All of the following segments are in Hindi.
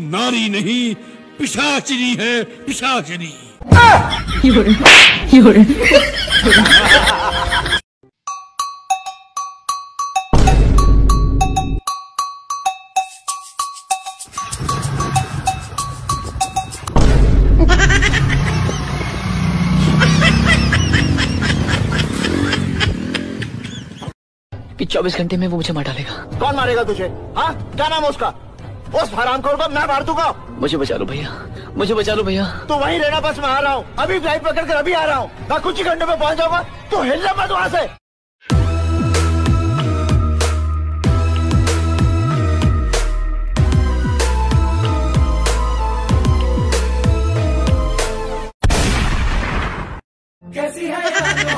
नारी नहीं, पिशाचिनी है, पिशाचिनी। कि 24 घंटे में वो मुझे मार डालेगा। कौन मारेगा तुझे? हाँ, क्या नाम है उसका? उस हरामखोर को मैं मार दूंगा। मुझे बचा लो भैया, मुझे बचा लो भैया। तो वहीं रहना, बस मैं आ रहा हूँ। अभी फ्लाइट पकड़ कर अभी आ रहा हूँ। मैं कुछ ही घंटे में पहुँच जाऊंगा। तो हिलना मत वहाँ से। कैसी है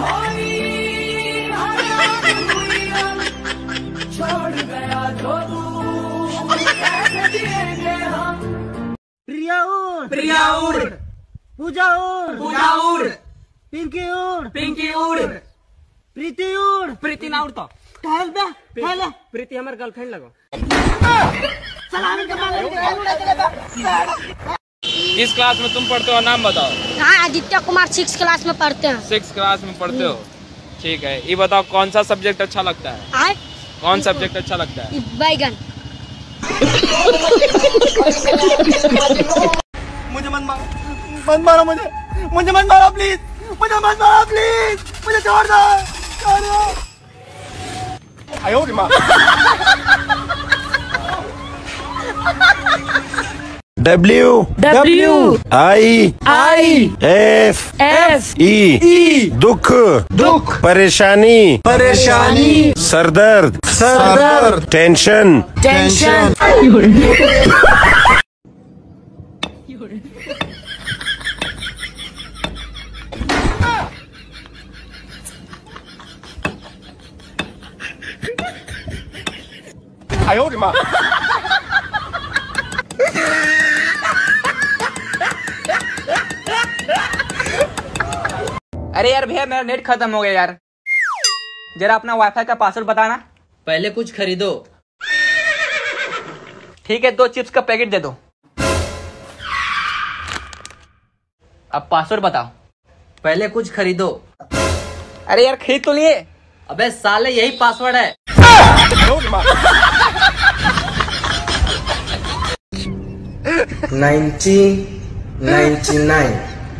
छोड़ गया जो तू, कैसे जिएंगे हम। प्रिया उड़, प्रिया उड़, पूजा उड़, पूजा उड़, पिंकी उड़, पिंकी उड़, प्रीति उड़। प्रीति ना उड़ता। टहल बे, टहल। प्रीति हमारे गर्लफ्रेंड लगो। सलामी के मांगे किस क्लास में तुम पढ़ते हो, नाम बताओ। हाँ, आदित्य कुमार 6 क्लास में पढ़ते हैं। 6 क्लास में पढ़ते हो, ठीक है। ये बताओ कौन सा सब्जेक्ट अच्छा लगता है? आए? कौन सब्जेक्ट अच्छा लगता है? बैगन। मुझे मत मारो, मुझे मत मारो प्लीज, मुझे मत मारो प्लीज, मुझे छोड़ दो, छोड़ दो। आयो रे माँ। WWIFE दुख, परेशानी, सरदर्द, टेंशन। आयो रे माँ। अरे यार भैया, मेरा नेट खत्म हो गया यार। जरा अपना वाईफाई का पासवर्ड बताना। पहले कुछ खरीदो। ठीक है, 2 चिप्स का पैकेट दे दो। अब पासवर्ड बताओ। पहले कुछ खरीदो। अरे यार, खरीद तो लिए। अबे साले, यही पासवर्ड है। 1999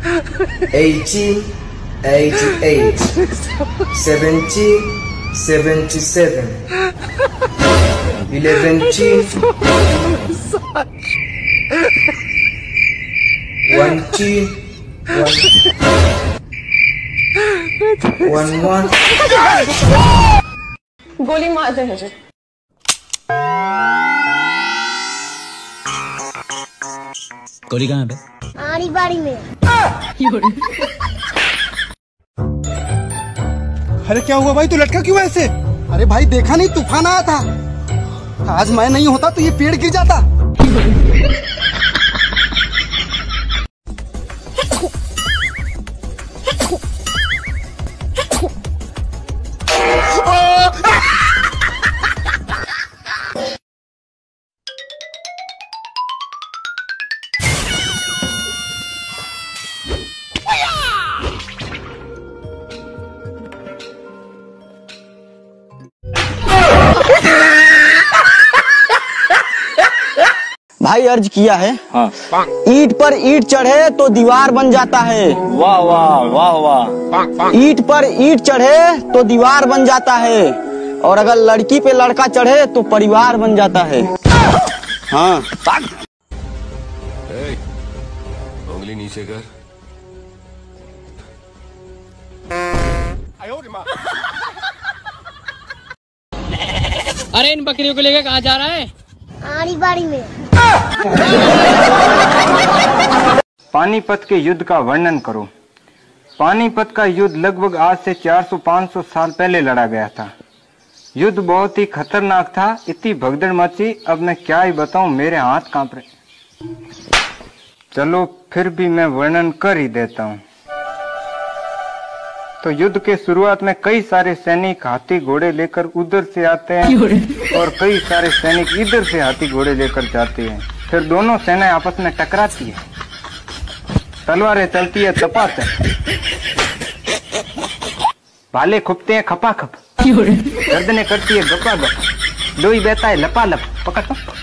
1888 70 77 11 1 1 गोली मार दे मुझे। गोली कहाँ पे? आड़ी बाड़ी में। अरे क्या हुआ भाई, तू लटका क्यों ऐसे? अरे भाई देखा नहीं, तूफान आया था। आज मैं नहीं होता तो ये पेड़ गिर जाता। भाई अर्ज किया है। हाँ। ईंट पर ईंट चढ़े तो दीवार बन जाता है। वाह वाह वाह वाह। ईंट पर ईंट चढ़े तो दीवार बन जाता है, और अगर लड़की पे लड़का चढ़े तो परिवार बन जाता है। हाँ। उंगली नीचे कर। अरे इन बकरियों को लेकर कहाँ जा रहा है? आड़ी बाड़ी में। पानीपत के युद्ध का वर्णन करो। पानीपत का युद्ध लगभग आज से 400-500 साल पहले लड़ा गया था। युद्ध बहुत ही खतरनाक था, इतनी भगदड़ मची, अब मैं क्या ही बताऊं, मेरे हाथ कांप रहे। चलो फिर भी मैं वर्णन कर ही देता हूं। तो युद्ध के शुरुआत में कई सारे सैनिक हाथी घोड़े लेकर उधर से आते हैं और कई सारे सैनिक इधर से हाथी घोड़े लेकर जाते हैं। फिर दोनों सेनाएं आपस में टकराती है, तलवारें चलती है तपात है, भाले खुपते हैं खपाखप, गर्दनें करती है गपागप, लोई बहता है लपालप। पकड़ तो